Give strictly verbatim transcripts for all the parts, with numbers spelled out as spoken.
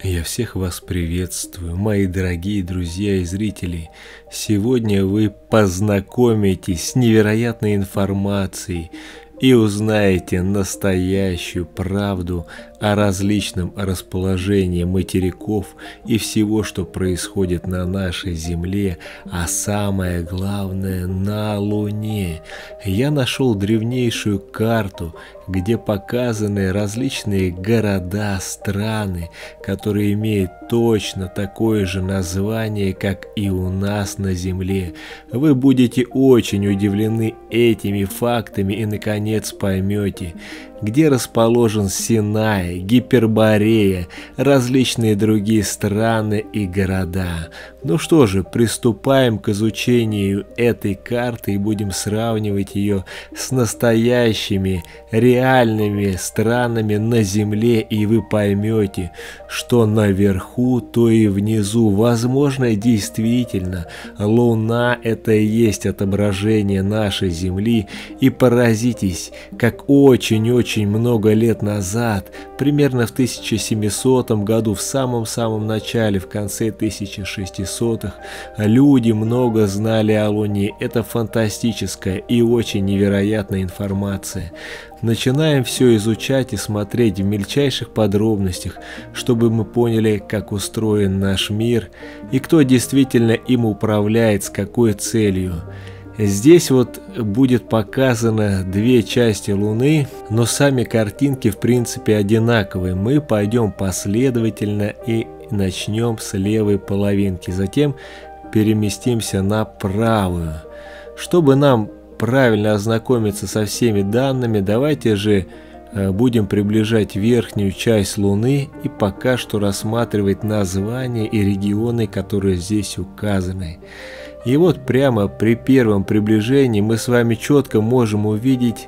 Я всех вас приветствую, мои дорогие друзья и зрители. Сегодня вы познакомитесь с невероятной информацией и узнаете настоящую правду о различном расположении материков и всего, что происходит на нашей Земле, а самое главное на Луне. Я нашел древнейшую карту, где показаны различные города, страны, которые имеют точно такое же название, как и у нас на Земле. Вы будете очень удивлены этими фактами и, наконец, поймете, где расположен Синай, Гиперборея, различные другие страны и города. Ну что же, приступаем к изучению этой карты и будем сравнивать ее с настоящими, реальными странами на Земле, и вы поймете, что наверху, то и внизу, возможно, действительно, Луна – это и есть отображение нашей Земли, и поразитесь, как очень-очень Очень много лет назад, примерно в тысяча семисотом году, в самом-самом начале, в конце тысяча шестисотых, люди много знали о Луне. Это фантастическая и очень невероятная информация. Начинаем все изучать и смотреть в мельчайших подробностях, чтобы мы поняли, как устроен наш мир и кто действительно им управляет, с какой целью. Здесь вот будет показано две части Луны, но сами картинки в принципе одинаковые. Мы пойдем последовательно и начнем с левой половинки, затем переместимся на правую. Чтобы нам правильно ознакомиться со всеми данными, давайте же будем приближать верхнюю часть Луны и пока что рассматривать названия и регионы, которые здесь указаны. И вот прямо при первом приближении мы с вами четко можем увидеть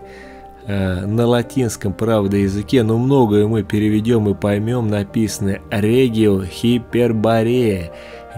э, на латинском, правда, языке, но многое мы переведем и поймем, написано «Регио Гиперборея».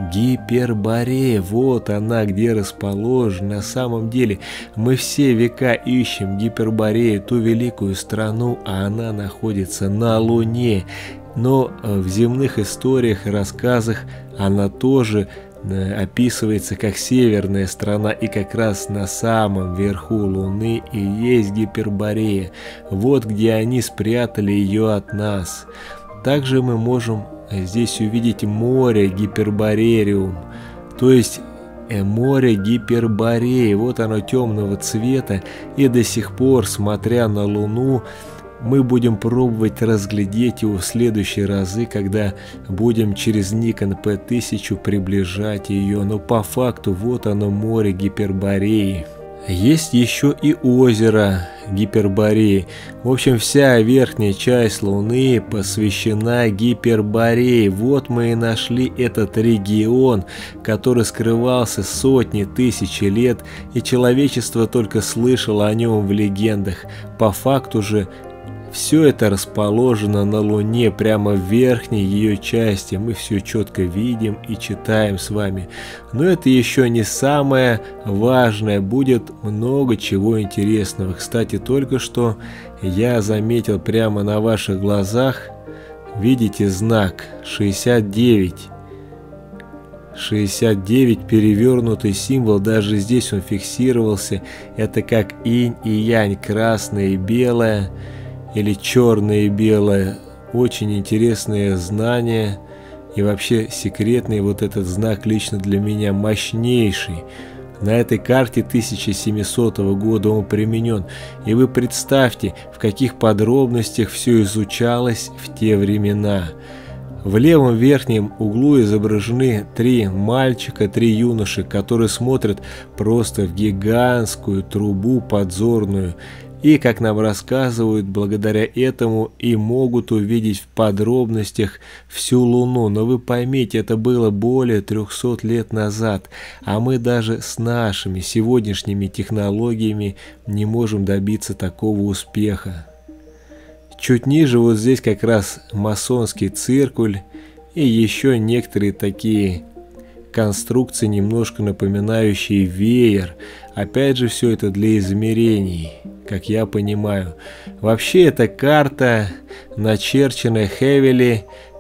Гиперборея, вот она где расположена. На самом деле мы все века ищем Гиперборею, ту великую страну, а она находится на Луне. Но в земных историях и рассказах она тоже описывается как северная страна, и как раз на самом верху Луны и есть Гиперборея. Вот где они спрятали ее от нас. Также мы можем здесь увидеть море Гиперборериум, то есть море Гипербореи. Вот оно темного цвета, и до сих пор, смотря на Луну, мы будем пробовать разглядеть его в следующие разы, когда будем через Nikon пи тысяча приближать ее. Но по факту вот оно, море Гипербореи. Есть еще и озеро Гипербореи. В общем, вся верхняя часть Луны посвящена Гиперборее. Вот мы и нашли этот регион, который скрывался сотни тысяч лет, и человечество только слышало о нем в легендах. По факту же все это расположено на Луне, прямо в верхней ее части. Мы все четко видим и читаем с вами. Но это еще не самое важное. Будет много чего интересного. Кстати, только что я заметил прямо на ваших глазах, видите знак шестьдесят девять. шестьдесят девять, перевернутый символ, даже здесь он фиксировался. Это как инь и янь, красное и белое. Или черное и белое. Очень интересное знание. И вообще секретный вот этот знак лично для меня мощнейший. На этой карте тысяча семисотого года он применен. И вы представьте, в каких подробностях все изучалось в те времена. В левом верхнем углу изображены три мальчика, три юноши, которые смотрят просто в гигантскую трубу подзорную. И, как нам рассказывают, благодаря этому и могут увидеть в подробностях всю Луну. Но вы поймите, это было более трехсот лет назад, а мы даже с нашими сегодняшними технологиями не можем добиться такого успеха. Чуть ниже вот здесь как раз масонский циркуль и еще некоторые такие конструкции, немножко напоминающие веер. Опять же, все это для измерений, как я понимаю. Вообще, эта карта, начерченная Хевели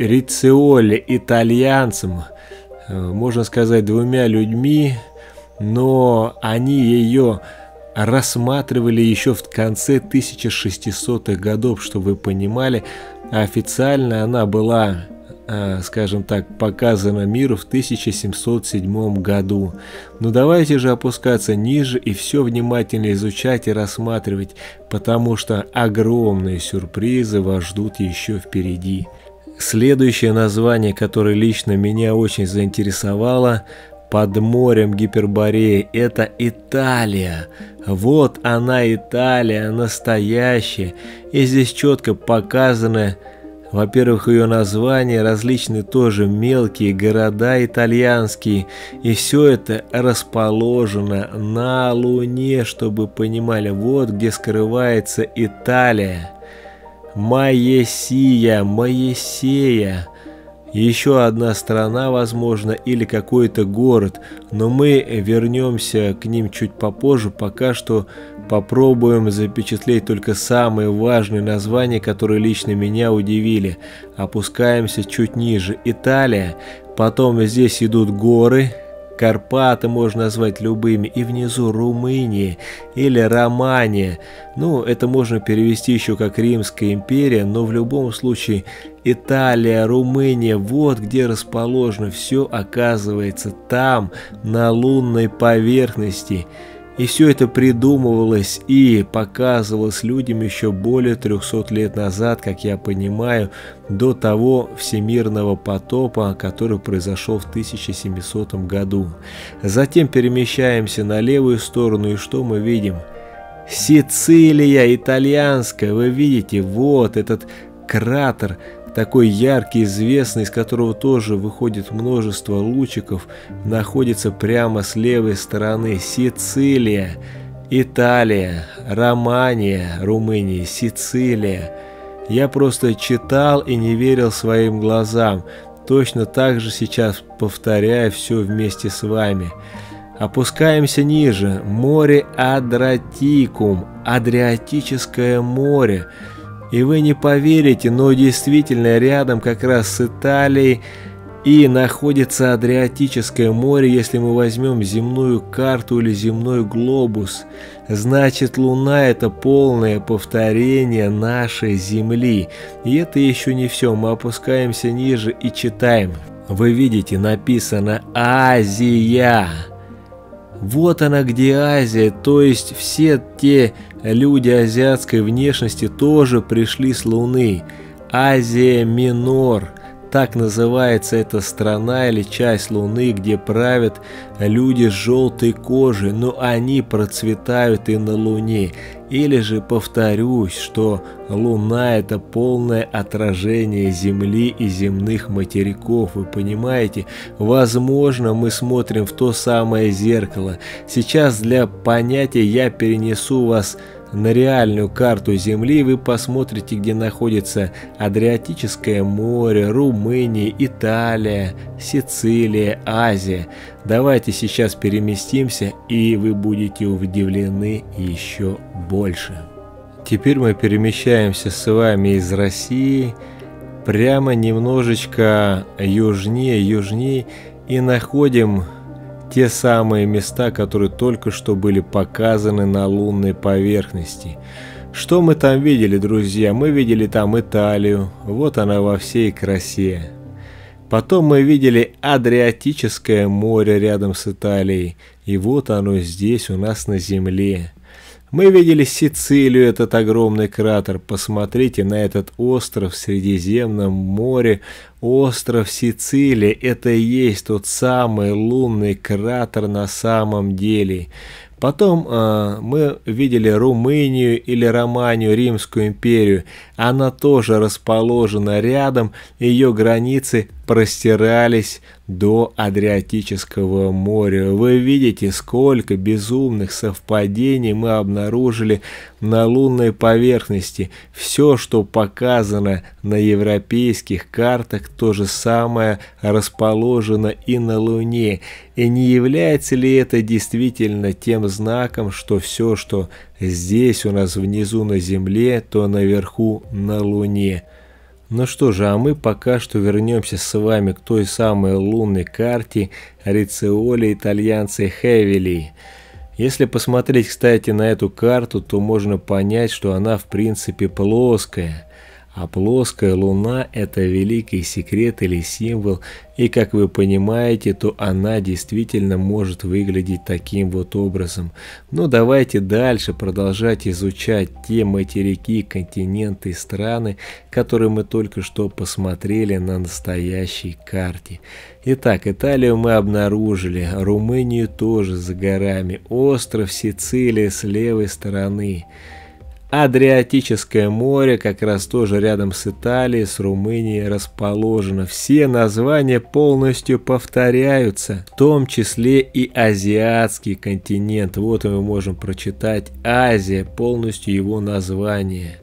Рициоле итальянцем, можно сказать, двумя людьми, но они ее рассматривали еще в конце тысяча шестисотых годов, чтобы вы понимали. Официально она была, скажем так, показана миру в тысяча семьсот седьмом году. Но давайте же опускаться ниже и все внимательно изучать и рассматривать, потому что огромные сюрпризы вас ждут еще впереди. Следующее название, которое лично меня очень заинтересовало, под морем Гипербореи, это Италия. Вот она, Италия, настоящая. И здесь четко показано, во-первых, ее название, различные тоже мелкие города итальянские. И все это расположено на Луне, чтобы понимали, вот где скрывается Италия. Моесия, Моесея. Еще одна страна, возможно, или какой-то город, но мы вернемся к ним чуть попозже. Пока что попробуем запечатлеть только самые важные названия, которые лично меня удивили. Опускаемся чуть ниже. Италия, потом здесь идут горы, Карпаты можно назвать любыми, и внизу Румыния или Романия. Ну, это можно перевести еще как Римская империя, но в любом случае Италия, Румыния, вот где расположено все, оказывается там, на лунной поверхности. И все это придумывалось и показывалось людям еще более трехсот лет назад, как я понимаю, до того всемирного потопа, который произошел в тысяча семисотом году. Затем перемещаемся на левую сторону, и что мы видим? Сицилия итальянская, вы видите, вот этот кратер, такой яркий, известный, из которого тоже выходит множество лучиков, находится прямо с левой стороны. Сицилия, Италия, Романия, Румыния, Сицилия. Я просто читал и не верил своим глазам. Точно так же сейчас повторяю все вместе с вами. Опускаемся ниже. Море Адриатикум, Адриатическое море. И вы не поверите, но действительно рядом как раз с Италией и находится Адриатическое море. Если мы возьмем земную карту или земной глобус, значит Луна — это полное повторение нашей Земли. И это еще не все, мы опускаемся ниже и читаем. Вы видите, написано «Азия». Вот она где Азия, то есть все те люди азиатской внешности тоже пришли с Луны. Азия Минор, так называется эта страна или часть Луны, где правят люди с желтой кожей, но они процветают и на Луне. Или же повторюсь, что Луна — это полное отражение Земли и земных материков, вы понимаете? Возможно, мы смотрим в то самое зеркало. Сейчас для понятия я перенесу вас на реальную карту Земли, вы посмотрите, где находится Адриатическое море, Румыния, Италия, Сицилия, Азия. Давайте сейчас переместимся, и вы будете удивлены еще больше. Теперь мы перемещаемся с вами из России прямо немножечко южнее, южнее, и находим те самые места, которые только что были показаны на лунной поверхности. Что мы там видели, друзья? Мы видели там Италию, вот она во всей красе. Потом мы видели Адриатическое море рядом с Италией, и вот оно здесь у нас на Земле. Мы видели Сицилию, этот огромный кратер. Посмотрите на этот остров в Средиземном море. Остров Сицилия – это и есть тот самый лунный кратер на самом деле. Потом э, мы видели Румынию или Романию, Римскую империю. Она тоже расположена рядом, ее границы простирались до Адриатического моря. Вы видите, сколько безумных совпадений мы обнаружили на лунной поверхности. Все, что показано на европейских картах, то же самое расположено и на Луне. И не является ли это действительно тем знаком, что все, что здесь у нас внизу на Земле, то наверху на Луне? Ну что же, а мы пока что вернемся с вами к той самой лунной карте Рициоли итальянца Хевели. Если посмотреть, кстати, на эту карту, то можно понять, что она в принципе плоская. А плоская луна – это великий секрет или символ, и как вы понимаете, то она действительно может выглядеть таким вот образом. Но давайте дальше продолжать изучать те материки, континенты и страны, которые мы только что посмотрели на настоящей карте. Итак, Италию мы обнаружили, Румынию тоже за горами, остров Сицилия с левой стороны. Адриатическое море как раз тоже рядом с Италией, с Румынией расположено. Все названия полностью повторяются, в том числе и азиатский континент. Вот мы можем прочитать Азия, полностью его название.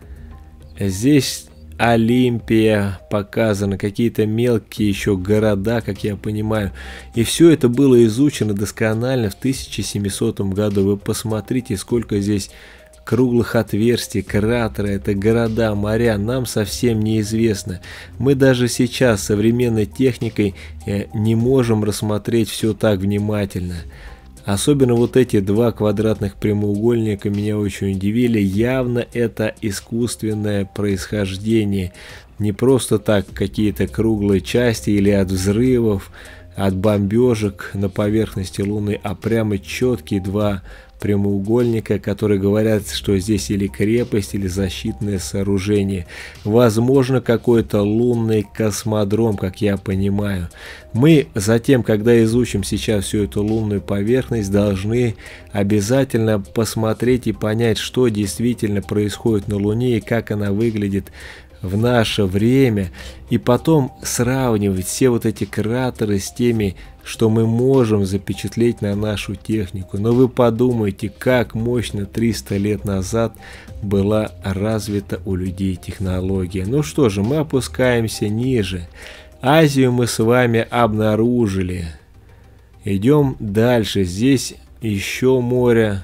Здесь Олимпия показаны, какие-то мелкие еще города, как я понимаю. И все это было изучено досконально в тысяча семисотом году. Вы посмотрите, сколько здесь круглых отверстий, кратеры, это города, моря, нам совсем неизвестно. Мы даже сейчас современной техникой не можем рассмотреть все так внимательно. Особенно вот эти два квадратных прямоугольника меня очень удивили. Явно это искусственное происхождение. Не просто так какие-то круглые части или от взрывов, от бомбежек на поверхности Луны, а прямо четкие два прямоугольника, которые говорят, что здесь или крепость, или защитное сооружение. Возможно, какой-то лунный космодром, как я понимаю. Мы затем, когда изучим сейчас всю эту лунную поверхность, должны обязательно посмотреть и понять, что действительно происходит на Луне и как она выглядит в наше время, и потом сравнивать все вот эти кратеры с теми, что мы можем запечатлеть на нашу технику. Но вы подумайте, как мощно триста лет назад была развита у людей технология. Ну что же, мы опускаемся ниже. Азию мы с вами обнаружили. Идем дальше. Здесь еще море.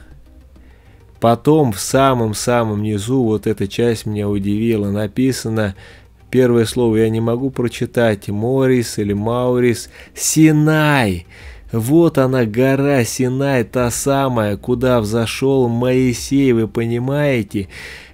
Потом в самом-самом низу, вот эта часть меня удивила, написано, первое слово я не могу прочитать, Морис или Маурис, Синай. Вот она, гора Синай, та самая, куда взошел Моисей, вы понимаете?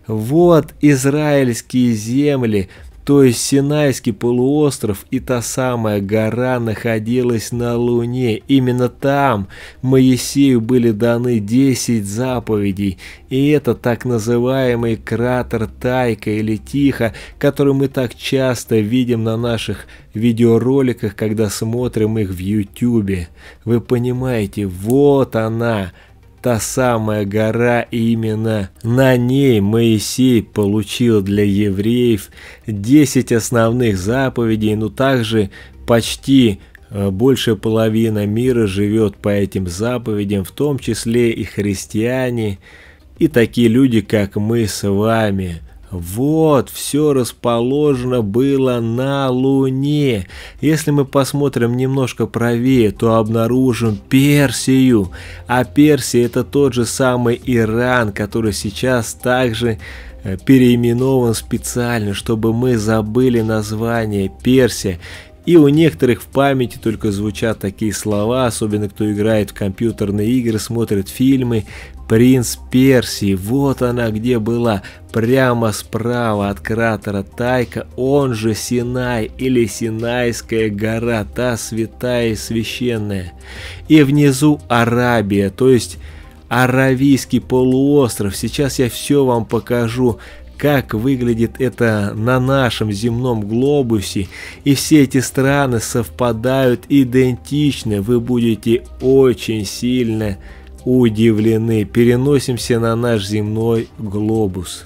Вот израильские земли, то есть Синайский полуостров и та самая гора находилась на Луне. Именно там Моисею были даны десять заповедей. И это так называемый кратер Тайка или Тихо, который мы так часто видим на наших видеороликах, когда смотрим их в ютубе. Вы понимаете, вот она, та самая гора, и именно на ней Моисей получил для евреев десять основных заповедей, но также почти большая половина мира живет по этим заповедям, в том числе и христиане, и такие люди, как мы с вами. Вот, все расположено было на Луне. Если мы посмотрим немножко правее, то обнаружим Персию. А Персия — это тот же самый Иран, который сейчас также переименован специально, чтобы мы забыли название Персия. И у некоторых в памяти только звучат такие слова, особенно кто играет в компьютерные игры, смотрит фильмы. Принц Персии, вот она где была, прямо справа от кратера Тайка, он же Синай или Синайская гора, та святая и священная. И внизу Арабия, то есть Аравийский полуостров. Сейчас я все вам покажу, как выглядит это на нашем земном глобусе, и все эти страны совпадают идентично, вы будете очень сильно удивлены. Переносимся на наш земной глобус.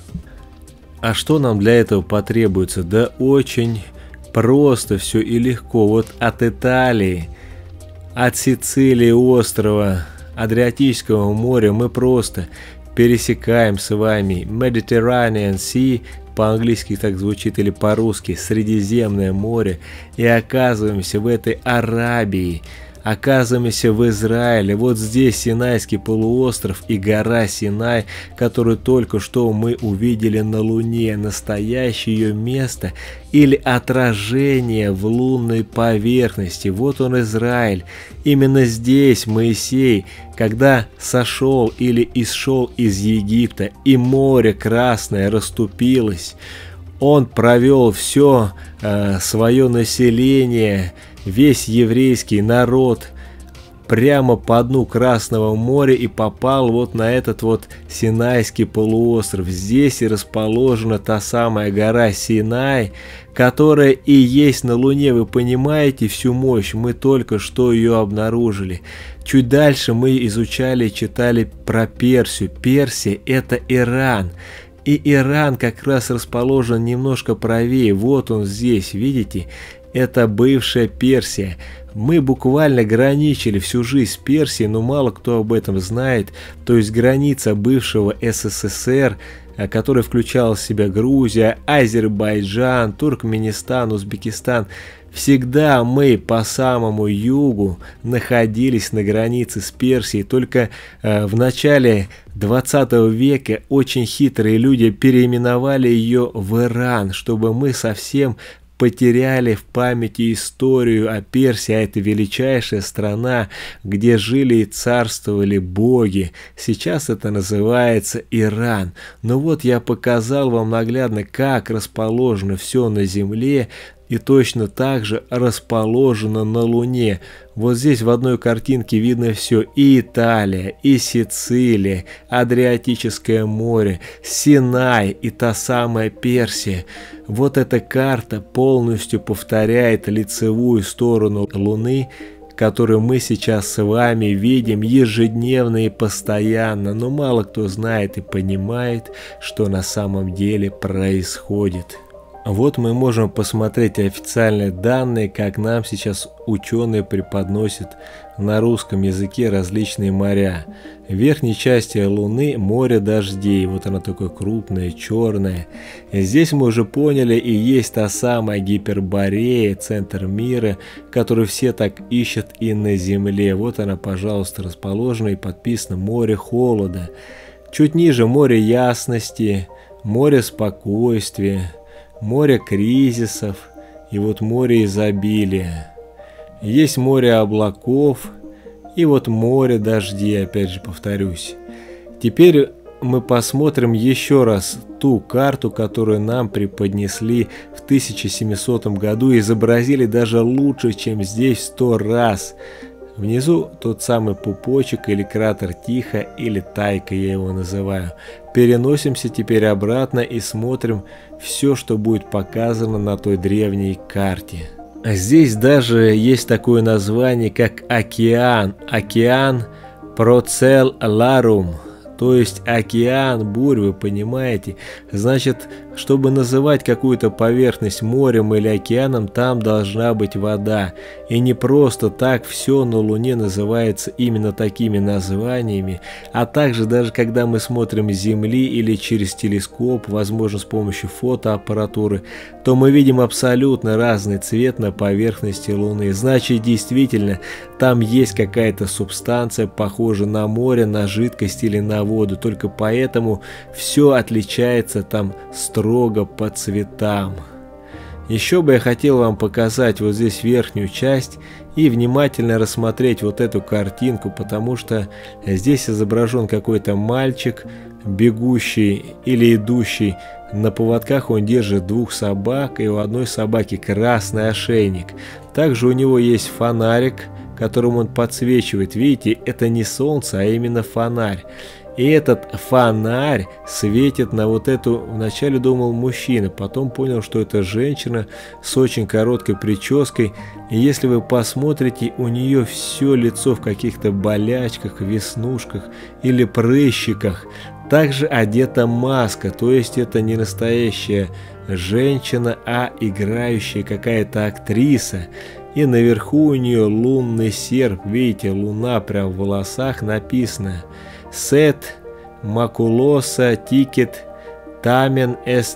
А что нам для этого потребуется? Да очень просто все и легко. Вот от Италии, от Сицилии, острова Адриатического моря мы просто пересекаем с вами Mediterranean Sea, по-английски так звучит, или по-русски Средиземное море, и оказываемся в этой Арабии. оказываемся в Израиле. Вот здесь Синайский полуостров и гора Синай, которую только что мы увидели на Луне, настоящее ее место или отражение в лунной поверхности. Вот он, Израиль. Именно здесь Моисей, когда сошел или исшел из Египта, и море Красное расступилось, он провел все э, свое население, весь еврейский народ прямо по дну Красного моря и попал вот на этот вот Синайский полуостров. Здесь и расположена та самая гора Синай, которая и есть на Луне. Вы понимаете всю мощь? Мы только что ее обнаружили. Чуть дальше мы изучали, читали про Персию. Персия – это Иран. И Иран как раз расположен немножко правее. Вот он здесь, видите? Это бывшая Персия. Мы буквально граничили всю жизнь с Персией, но мало кто об этом знает. То есть граница бывшего СССР, которая включала в себя Грузия, Азербайджан, Туркменистан, Узбекистан. Всегда мы по самому югу находились на границе с Персией. Только э, в начале двадцатого века очень хитрые люди переименовали ее в Иран, чтобы мы совсем потеряли в памяти историю о Персии, а это величайшая страна, где жили и царствовали боги. Сейчас это называется Иран. Но вот я показал вам наглядно, как расположено все на Земле, и точно так же расположено на Луне. Вот здесь в одной картинке видно все: и Италия, и Сицилия, Адриатическое море, Синай и та самая Персия. Вот эта карта полностью повторяет лицевую сторону Луны, которую мы сейчас с вами видим ежедневно и постоянно, но мало кто знает и понимает, что на самом деле происходит. Вот мы можем посмотреть официальные данные, как нам сейчас ученые преподносят на русском языке различные моря. В верхней части Луны море дождей, вот оно такое крупное, черное. И здесь мы уже поняли, и есть та самая Гиперборея, центр мира, который все так ищут и на Земле. Вот она, пожалуйста, расположена и подписано море холода. Чуть ниже море ясности, море спокойствия, море кризисов и вот море изобилия. Есть море облаков и вот море дождей, опять же повторюсь. Теперь мы посмотрим еще раз ту карту, которую нам преподнесли в тысяча семисотом году и изобразили даже лучше, чем здесь, в сто раз. Внизу тот самый пупочек или кратер Тихо, или Тайка я его называю. Переносимся теперь обратно и смотрим все, что будет показано на той древней карте. Здесь даже есть такое название, как океан. Океан Процелларум. То есть океан бурь, вы понимаете? Значит, чтобы называть какую-то поверхность морем или океаном, там должна быть вода. И не просто так все на Луне называется именно такими названиями, а также даже когда мы смотрим с Земли или через телескоп, возможно, с помощью фотоаппаратуры, то мы видим абсолютно разный цвет на поверхности Луны. Значит, действительно, там есть какая-то субстанция, похожая на море, на жидкость или на воду. Только поэтому все отличается там строго по цветам. Еще бы я хотел вам показать вот здесь верхнюю часть и внимательно рассмотреть вот эту картинку, потому что здесь изображен какой-то мальчик, бегущий или идущий на поводках. Он держит двух собак, и у одной собаки красный ошейник. Также у него есть фонарик, которым он подсвечивает. Видите, это не солнце, а именно фонарь. И этот фонарь светит на вот эту, вначале думал мужчина, потом понял, что это женщина с очень короткой прической. И если вы посмотрите, у нее все лицо в каких-то болячках, веснушках или прыщиках. Также одета маска, то есть это не настоящая женщина, а играющая какая-то актриса. И наверху у нее лунный серп, видите, луна прям в волосах, написано «Сет макулоса тикет тамен эст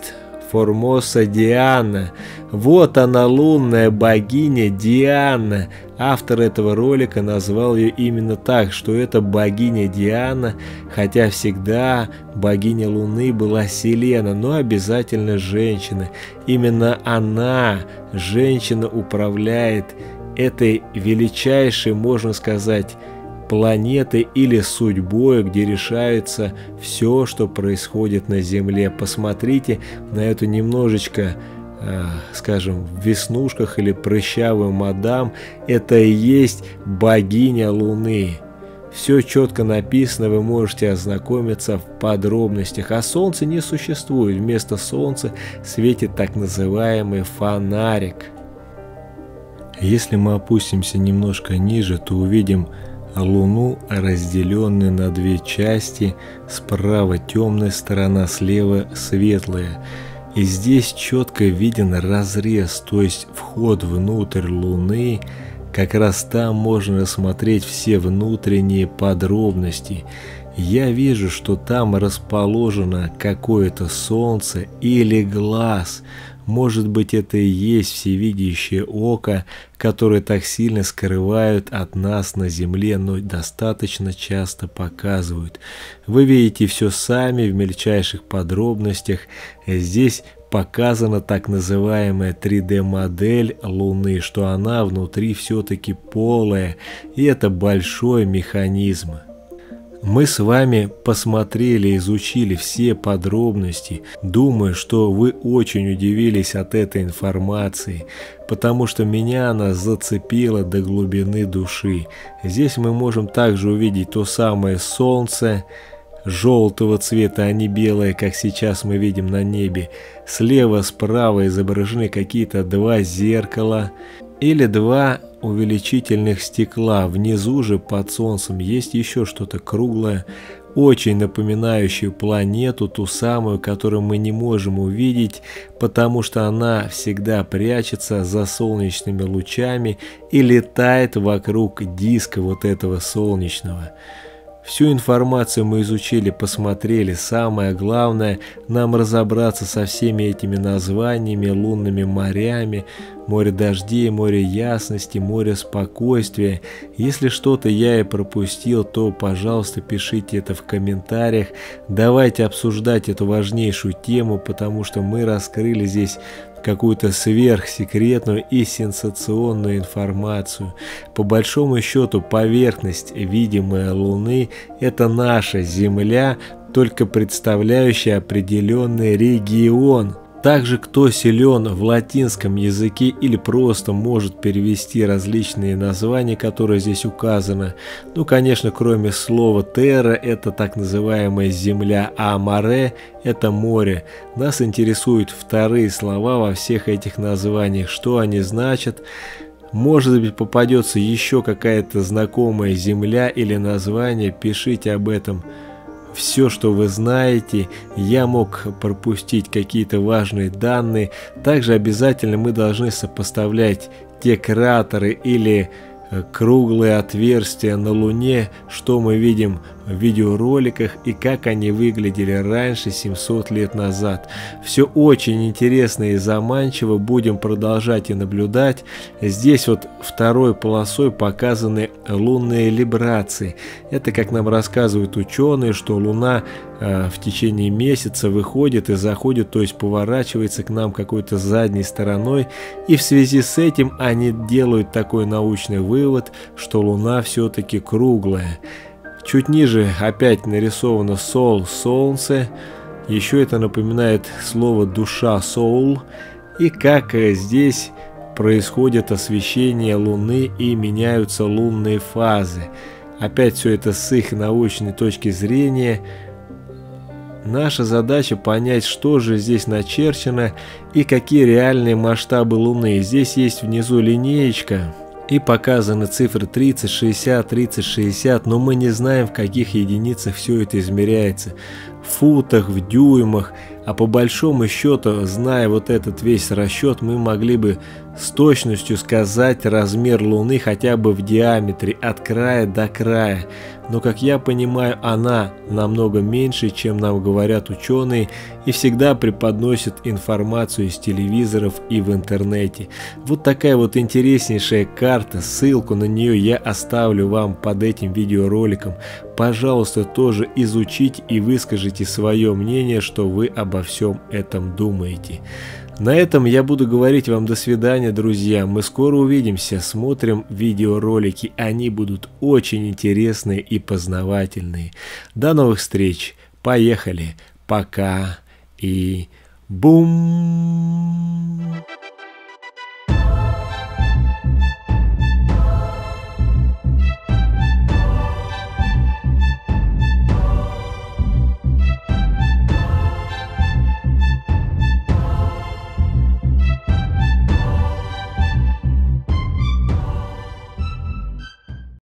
Формоса Диана. Вот она, лунная богиня Диана. Автор этого ролика назвал ее именно так, что это богиня Диана, хотя всегда богиня Луны была Селена, но обязательно женщина. Именно она, женщина, управляет этой величайшей, можно сказать, планетой или судьбой, где решается все, что происходит на Земле. Посмотрите на эту немножечко, э, скажем, в веснушках или прыщавую мадам. Это и есть богиня Луны. Все четко написано, вы можете ознакомиться в подробностях. А Солнце не существует. Вместо Солнца светит так называемый фонарик. Если мы опустимся немножко ниже, то увидим Луну, разделенную на две части, справа темная сторона, слева светлая. И здесь четко виден разрез, то есть вход внутрь Луны. Как раз там можно рассмотреть все внутренние подробности. Я вижу, что там расположено какое-то солнце или глаз. Может быть, это и есть всевидящее око, которое так сильно скрывают от нас на Земле, но достаточно часто показывают. Вы видите все сами в мельчайших подробностях. Здесь показана так называемая три дэ модель Луны, что она внутри все-таки полая, и это большой механизм. Мы с вами посмотрели, изучили все подробности. Думаю, что вы очень удивились от этой информации, потому что меня она зацепила до глубины души. Здесь мы можем также увидеть то самое Солнце, желтого цвета, а не белое, как сейчас мы видим на небе. Слева, справа изображены какие-то два зеркала или два увеличительных стекла. Внизу же под Солнцем есть еще что-то круглое, очень напоминающее планету, ту самую, которую мы не можем увидеть, потому что она всегда прячется за солнечными лучами и летает вокруг диска вот этого солнечного. Всю информацию мы изучили, посмотрели. Самое главное, нам разобраться со всеми этими названиями, лунными морями, море дождей, море ясности, море спокойствия. Если что-то я и пропустил, то, пожалуйста, пишите это в комментариях. Давайте обсуждать эту важнейшую тему, потому что мы раскрыли здесь какую-то сверхсекретную и сенсационную информацию. По большому счету, поверхность, видимая Луны, это наша Земля, только представляющая определенный регион. Также, кто силен в латинском языке или просто может перевести различные названия, которые здесь указаны. Ну, конечно, кроме слова терра, это так называемая земля, а море – это море. Нас интересуют вторые слова во всех этих названиях, что они значат. Может быть, попадется еще какая-то знакомая земля или название, пишите об этом. Все, что вы знаете, я мог пропустить какие-то важные данные. Также обязательно мы должны сопоставлять те кратеры или круглые отверстия на Луне, что мы видим в видеороликах и как они выглядели раньше, семьсот лет назад. Все очень интересно и заманчиво, будем продолжать и наблюдать. Здесь вот второй полосой показаны лунные либрации. Это, как нам рассказывают ученые, что Луна э, в течение месяца выходит и заходит, то есть поворачивается к нам какой-то задней стороной, и в связи с этим они делают такой научный вывод, что Луна все-таки круглая. Чуть ниже опять нарисовано Сол, солнце. Еще это напоминает слово душа, soul. И как здесь происходит освещение Луны и меняются лунные фазы. Опять все это с их научной точки зрения. Наша задача понять, что же здесь начерчено и какие реальные масштабы Луны. Здесь есть внизу линеечка. И показаны цифры тридцать, шестьдесят, тридцать, шестьдесят, но мы не знаем, в каких единицах все это измеряется. В футах, в дюймах. А по большому счету, зная вот этот весь расчет, мы могли бы с точностью сказать размер Луны хотя бы в диаметре от края до края. но, как я понимаю, она намного меньше, чем нам говорят ученые, и всегда преподносит информацию из телевизоров и в интернете. Вот такая вот интереснейшая карта, ссылку на нее я оставлю вам под этим видеороликом. Пожалуйста, тоже изучите и выскажите свое мнение, что вы обо всем этом думаете. На этом я буду говорить вам до свидания, друзья. Мы скоро увидимся, смотрим видеоролики. Они будут очень интересные и познавательные. До новых встреч. Поехали. Пока и бум!